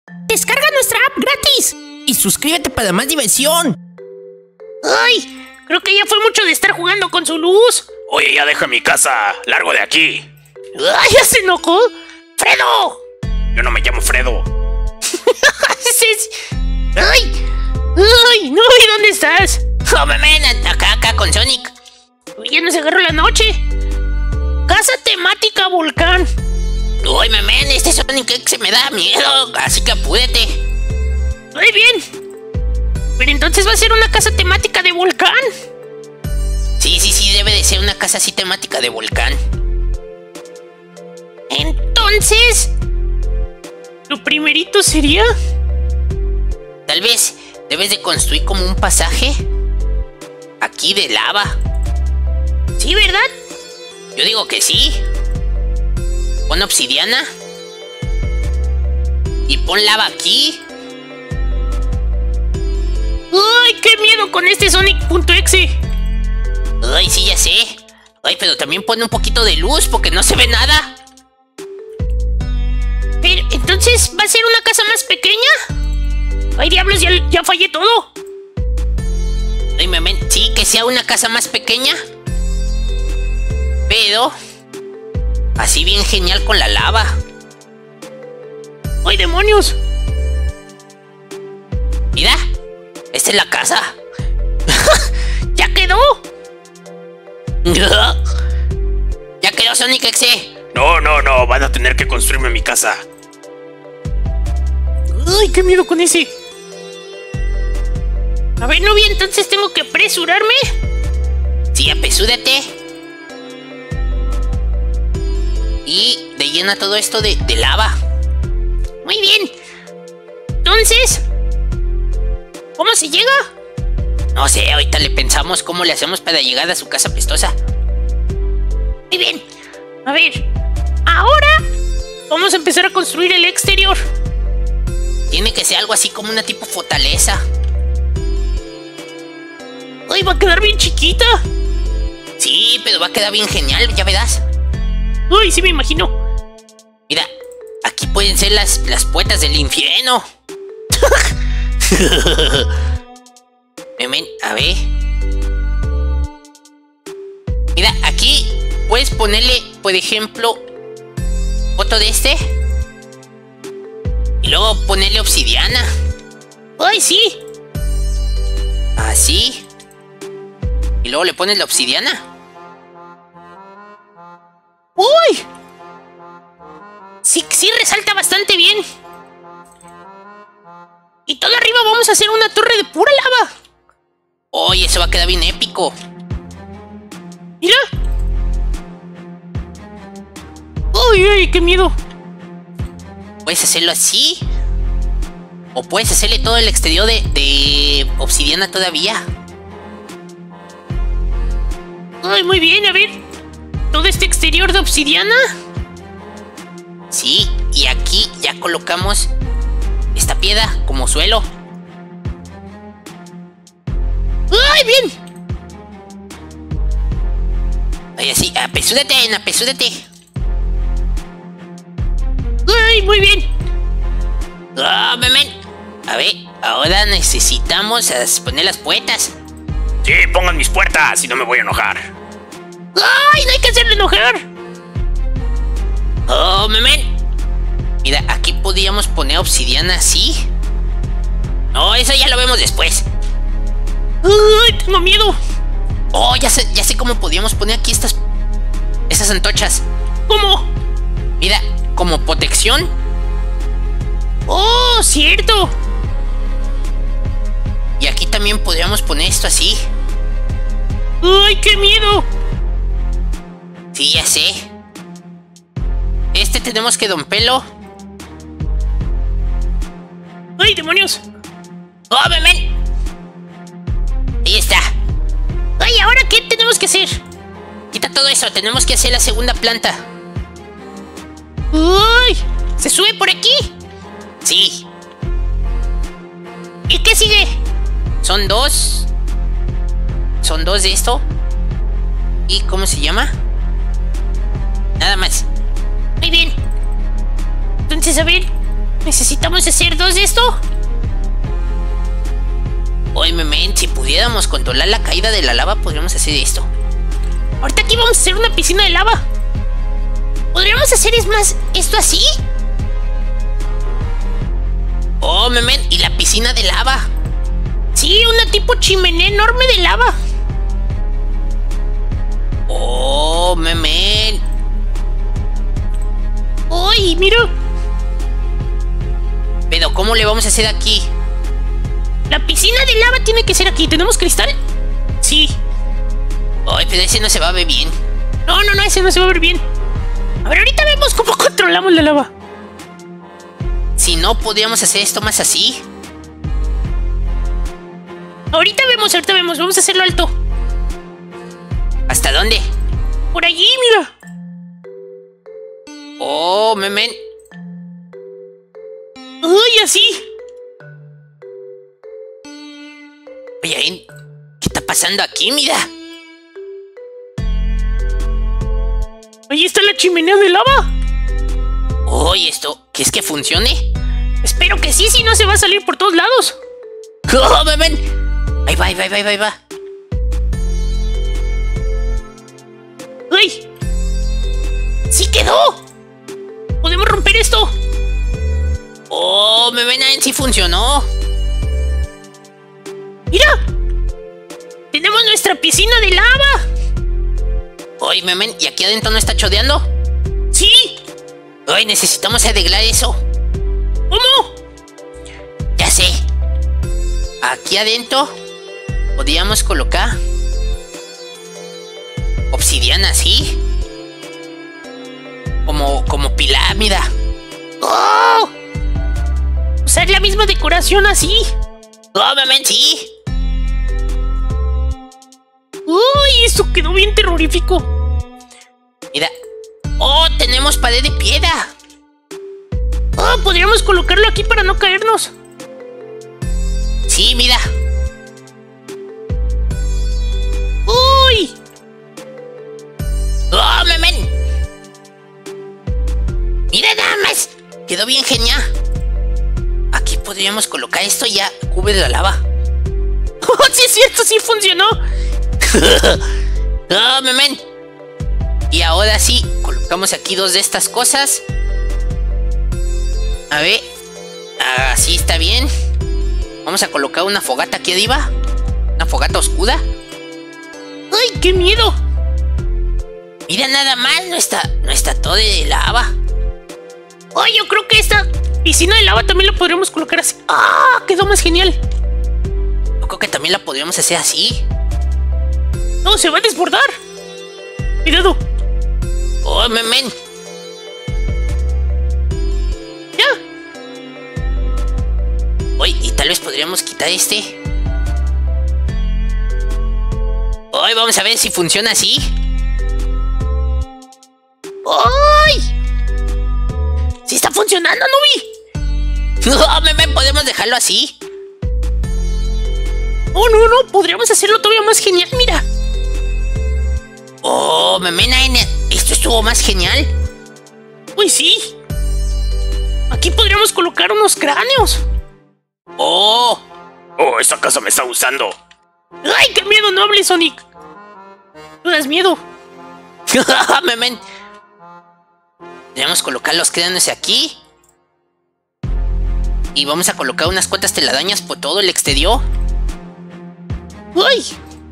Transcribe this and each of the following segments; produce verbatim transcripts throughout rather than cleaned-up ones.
Descarga nuestra app gratis y suscríbete para más diversión. Ay, creo que ya fue mucho de estar jugando con su luz. Oye, ya deja mi casa. Largo de aquí. Ay, ya se enojó. ¡Fredo! Yo no me llamo Fredo. ¡Ay! ¡Ay! ¡No! ¿Y dónde estás? Oh, men, acá, acá con Sonic. Ya nos agarró la noche. Casa temática volcán. Uy, men, este Sonic X se me da miedo, así que apúrate. Muy bien. Pero entonces va a ser una casa temática de volcán. Sí, sí, sí, debe de ser una casa así temática de volcán. Entonces, lo primerito sería... Tal vez debes de construir como un pasaje aquí de lava. Sí, ¿verdad? Yo digo que sí. Pon obsidiana y pon lava aquí. ¡Ay, qué miedo con este Sonic.exe! Ay, sí, ya sé. Ay, pero también pone un poquito de luz porque no se ve nada. Pero, ¿entonces va a ser una casa más pequeña? ¡Ay, diablos! Ya, ya fallé todo. Ay, men, sí, que sea una casa más pequeña. Pero así bien genial con la lava. ¡Ay, demonios! Mira, esta es la casa. ¡Ya quedó! Ya quedó Sonic X. No, no, no, van a tener que construirme mi casa. ¡Ay, qué miedo con ese! A ver, no vi, entonces tengo que apresurarme. Sí, apresúrate. Y de llena todo esto de, de lava. Muy bien. Entonces, ¿cómo se llega? No sé, ahorita le pensamos cómo le hacemos para llegar a su casa pestosa. Muy bien. A ver, ahora vamos a empezar a construir el exterior. Tiene que ser algo así como una tipo fortaleza. ¡Ay, va a quedar bien chiquita! Sí, pero va a quedar bien genial, ya verás. ¡Ay, sí me imagino! Mira, aquí pueden ser las, las puertas del infierno. A ver. Mira, aquí puedes ponerle, por ejemplo, foto de este. Y luego ponerle obsidiana. ¡Ay, sí! Así. Y luego le pones la obsidiana. ¡Uy! Sí, sí resalta bastante bien. Y todo arriba vamos a hacer una torre de pura lava. Oye, eso va a quedar bien épico. Mira. ¡Uy, uy, qué miedo! Puedes hacerlo así. O puedes hacerle todo el exterior de, de obsidiana todavía. Ay, muy bien, a ver. Todo este exterior de obsidiana. Sí, y aquí ya colocamos esta piedra como suelo. ¡Ay, bien! Ay, así, apresúrate, apresúrate. ¡Ay, muy bien! ¡Ah, oh, men! A ver, ahora necesitamos poner las puertas. Sí, pongan mis puertas, si no me voy a enojar. ¡Ay, no hay que hacerle enojar! ¡Oh, men! Mira, aquí podríamos poner obsidiana así. No, eso ya lo vemos después. ¡Ay, tengo miedo! Oh, ya sé, ya sé cómo podríamos poner aquí estas... Estas antorchas. ¿Cómo? Mira, como protección. ¡Oh, cierto! Y aquí también podríamos poner esto así. ¡Ay, qué miedo! Sí, ya sé. Este tenemos que romperlo. ¡Ay, demonios! ¡Oh, men! Ahí está. ¡Ay, ahora qué tenemos que hacer! Quita todo eso, tenemos que hacer la segunda planta. ¡Ay! ¿Se sube por aquí? Sí. ¿Y qué sigue? Son dos. Son dos de esto. ¿Y cómo se llama? Nada más. Muy bien. Entonces, a ver. Necesitamos hacer dos de esto. Oye, men, si pudiéramos controlar la caída de la lava, podríamos hacer esto. Ahorita aquí vamos a hacer una piscina de lava. ¿Podríamos hacer, es más, esto así? Oh, men, y la piscina de lava. Sí, una tipo chimenea enorme de lava. Oh, men. ¡Uy, mira! Pero, ¿cómo le vamos a hacer aquí? La piscina de lava tiene que ser aquí. ¿Tenemos cristal? Sí. Ay, pero ese no se va a ver bien. No, no, no, ese no se va a ver bien. A ver, ahorita vemos cómo controlamos la lava. Si no, podríamos hacer esto más así. Ahorita vemos, ahorita vemos. Vamos a hacerlo alto. ¿Hasta dónde? Por allí, mira. Oh, men. ¡Ay, así! Oye, ¿qué está pasando aquí, mira? Ahí está la chimenea de lava. Oye, ¿esto qué es que funcione? Espero que sí, si no se va a salir por todos lados. ¡Oh, men! Ahí va, ahí va, ahí va, ahí va. ¡Ay! ¡Sí quedó! ¡Podemos romper esto! ¡Oh, men! Sí funcionó. ¡Mira! ¡Tenemos nuestra piscina de lava! Oye, men, ¿y aquí adentro no está chodeando? ¡Sí! Oye, necesitamos arreglar eso. ¿Cómo? Ya sé. Aquí adentro podríamos colocar obsidiana, ¿sí? Como, como pirámide. ¡Oh! Usar la misma decoración así. ¡Oh, men, sí! ¡Uy! Eso quedó bien terrorífico. Mira. ¡Oh! Tenemos pared de piedra. ¡Oh! Podríamos colocarlo aquí para no caernos. Sí, mira. ¡Uy! ¡Oh, men! Mira nada más. Quedó bien genial. Aquí podríamos colocar esto y ya cubre la lava. ¡Oh, sí es cierto! ¡Sí funcionó! ¡Oh, men! Y ahora sí, colocamos aquí dos de estas cosas. A ver. Así está bien. Vamos a colocar una fogata aquí arriba. Una fogata oscura. ¡Ay, qué miedo! Mira nada más nuestra, nuestra torre de lava. ¡Ay, yo creo que esta piscina de lava también la podríamos colocar así! ¡Ah! ¡Quedó más genial! Yo creo que también la podríamos hacer así. ¡No, se va a desbordar! ¡Cuidado! ¡Oh, men! ¡Ya! Oye, y tal vez podríamos quitar este. Hoy vamos a ver si funciona así. ¡Ay! ¡Sí está funcionando, Nubi! No, men, podemos dejarlo así. ¡Oh, no, no! Podríamos hacerlo todavía más genial, mira. Oh, men, esto estuvo más genial. ¡Uy, sí! Aquí podríamos colocar unos cráneos. Oh. Oh, esa casa me está gustando. ¡Ay, qué miedo! No hables, Sonic. Tú das miedo. men. Podríamos colocar los cráneos aquí. Y vamos a colocar unas cuantas telarañas por todo el exterior. ¡Ay!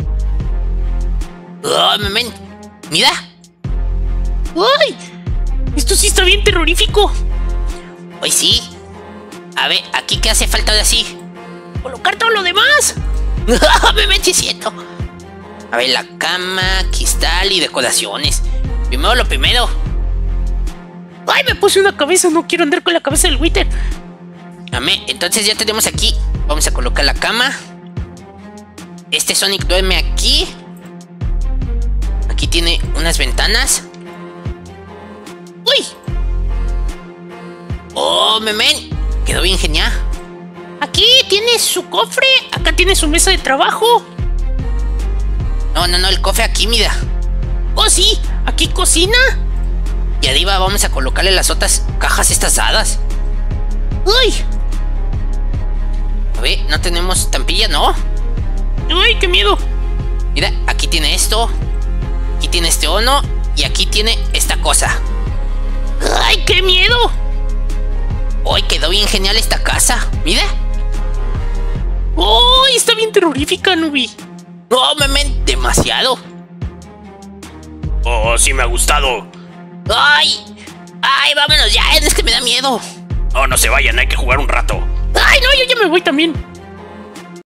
Oh, men. Mira. ¡Ay! Esto sí está bien terrorífico. Hoy sí. A ver, aquí qué hace falta ahora sí. Colocar todo lo demás. Me metí siento. A ver, la cama, cristal y decoraciones. Primero lo primero. ¡Ay, me puse una cabeza! No quiero andar con la cabeza del Wither. Amén. Entonces ya tenemos aquí. Vamos a colocar la cama. Este Sonic duerme aquí. Aquí tiene unas ventanas. ¡Uy! Oh, men. Quedó bien genial. Aquí tiene su cofre. Acá tiene su mesa de trabajo. No, no, no, el cofre aquí, mira. Oh, sí. Aquí cocina. Y arriba vamos a colocarle las otras cajas estas dadas. ¡Uy! A ver, no tenemos estampilla, ¿no? ¡Uy, qué miedo! Mira, aquí tiene esto. Aquí tiene este ono. Y aquí tiene esta cosa. ¡Ay, qué miedo! ¡Uy, quedó bien genial esta casa! ¡Mira! ¡Uy, está bien terrorífica, Nubi! ¡No, memen! ¡Demasiado! Oh, sí me ha gustado. ¡Ay! ¡Ay, vámonos ya! Es que me da miedo. Oh, no se vayan, hay que jugar un rato. ¡Ay, no! Yo ya me voy también.